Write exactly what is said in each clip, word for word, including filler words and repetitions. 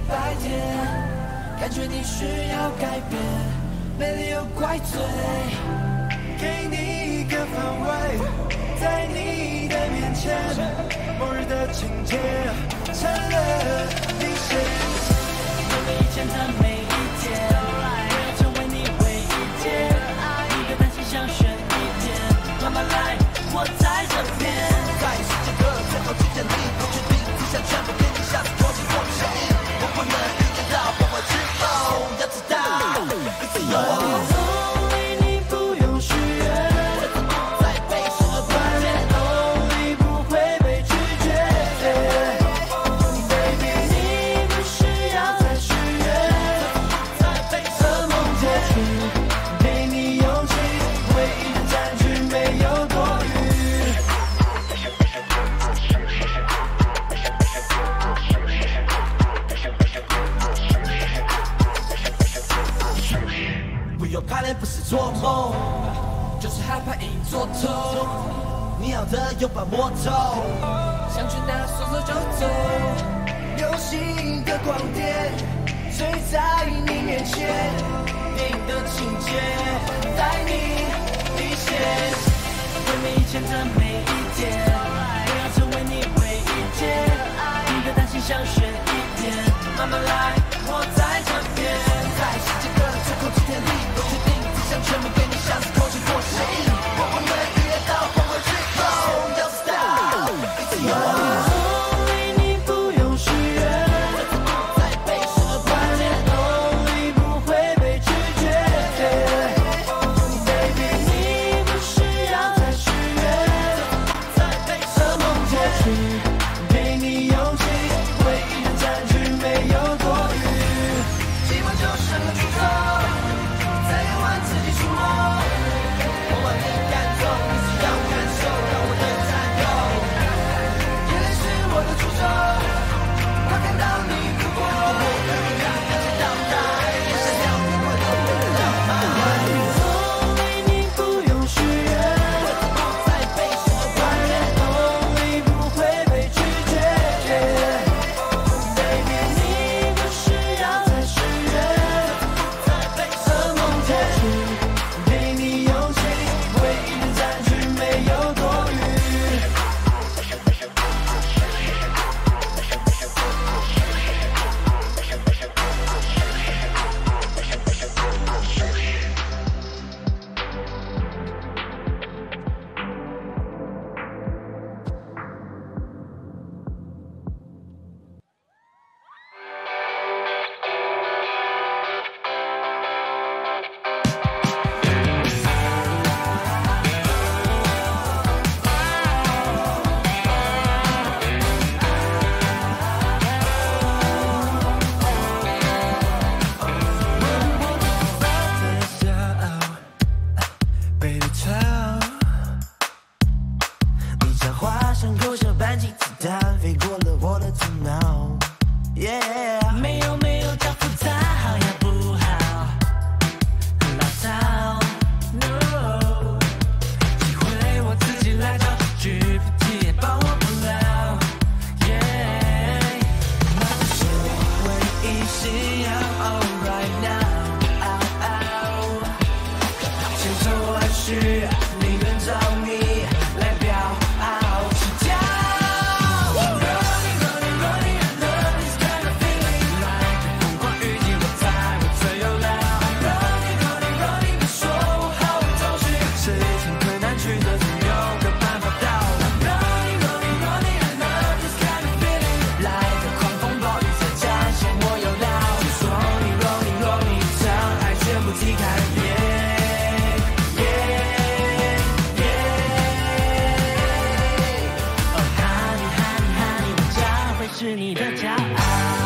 白天，感觉你需要改变，没理由怪罪，给你一个范围，在你的面前，末日的情节成了底线。我们以前的每一天，我要成为你唯一解，一个担心想选一点，慢慢来，我在这边。在世界的最后几天里，我决定只想全部给你下次脱离我的声音，我不能预料到崩坏之后，要知道一直有我。你不用许愿，在被时而关键 ，Only 不会被拒绝。Baby， 你不需要再许愿，在被噩梦结束，给你勇气，唯一的占据没有多余。不要怕累，不是做梦，就是害怕硬做头。你要的有把摸透，想去哪说走就走。流星的光点垂在你面前，电影的情节带你离线。为你以前的每一天，我要成为你唯一解，你的担心想选一点，慢慢来，我在这边。在世界的最后几天里，我决定只想全部给你下次空气或声音，我不能预料到崩坏之后，要知道一直有我。你不用许愿，在被时而关键 ，Only 不会被拒绝。Baby， 你不需要再许愿，在被噩梦结束，给你勇气，唯一的占据没有多余。希望就是个诅咒，在夜晚自己出没，我把你赶走，你只要感受到我的占有。眼泪是我的诅咒，它看到你哭过，让感觉到大，也想要你快乐回到爱。你不用许愿，在被时而关键 ，Only 不会被拒绝。Baby， 你不需要再许愿，在被噩梦结束，给你勇气，唯一的占据没有多余。Baby， 超，你像花上口小扳机子弹，飞过了我的头脑。Yeah， 没有没有叫复杂，好也不好，很老套。No， 机会我自己来找，G P T 也帮我不了。Yeah， 那是我唯一信仰。Oh right now，千头万绪，宁愿找你来表傲起跳。Running, running, running, I love this kind of feeling. Like 疯狂雨季，我在我最有料。Running, running, running， 你说我好会找寻，谁曾困难曲折，总有个办法到达。Running, running, running, I love this kind of feeling. Like 狂风暴雨在展现我有料。就说你 rolling, rolling， 障碍全部踢开。是你的骄傲。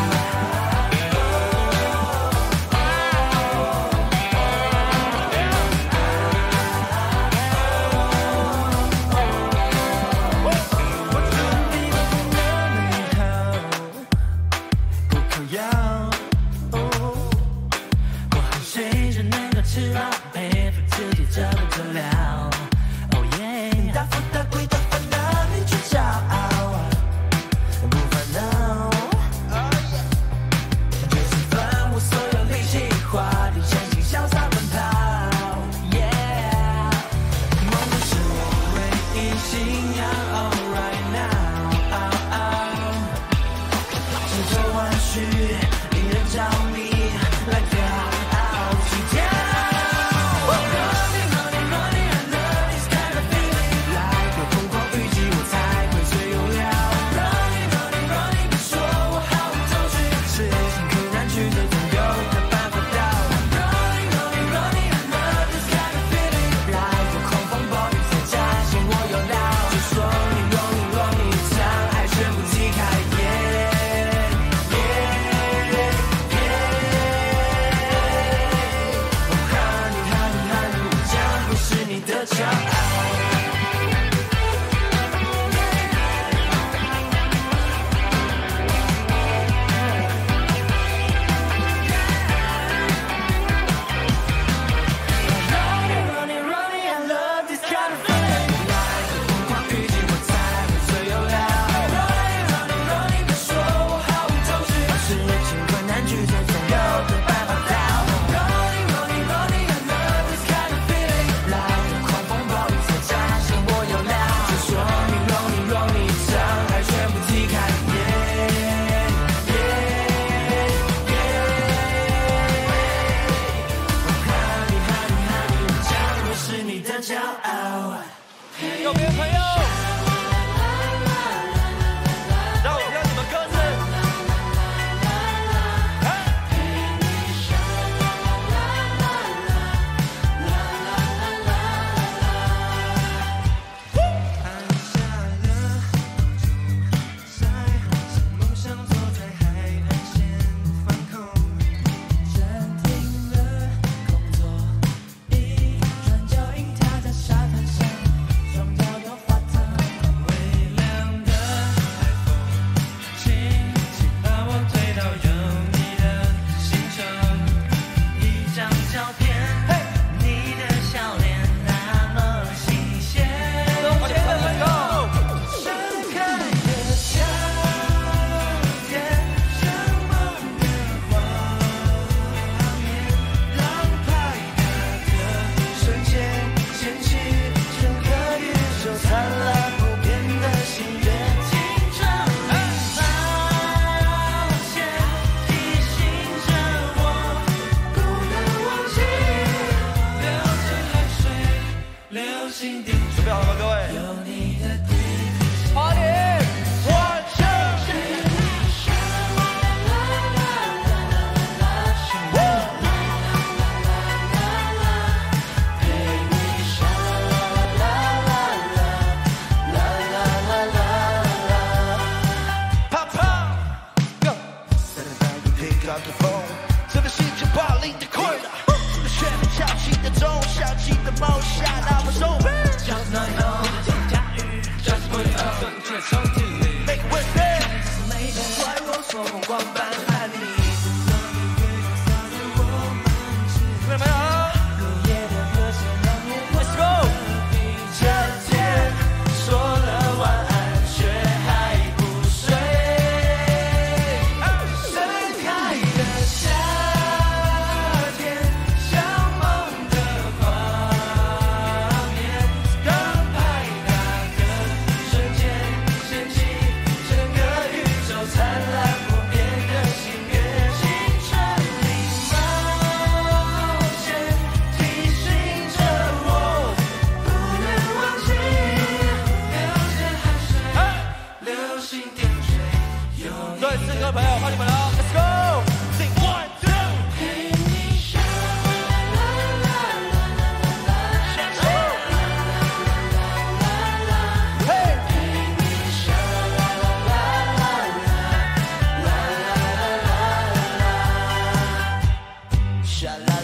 我祝你的不能美好，不靠要。我和谁就能够吃饱，佩服自己这么治疗。Oh yeah， 大富大贵的烦恼，你去骄傲。不烦恼， 骄傲。 右边朋友，让我听到你们歌声。准备好了吗，各位？八点，完成。啪啪 ，Go！ Pick up the phone， 这个是九八零的困扰。旋律敲起的钟，响起的梦想，那么重。Just not know， 驾驭 ，Just put it up， 准确抽屉里。Make with it， 没人怪我说红光般爱你。有没有 ？Let's go。这天说了晚安，却还不睡。盛开的夏天。对，四个朋友，欢迎你们了 ，Let's go，Sing one two。陪你笑，啦啦啦啦啦啦啦，嘿，陪你笑，啦啦啦啦啦啦啦啦啦啦，啦啦。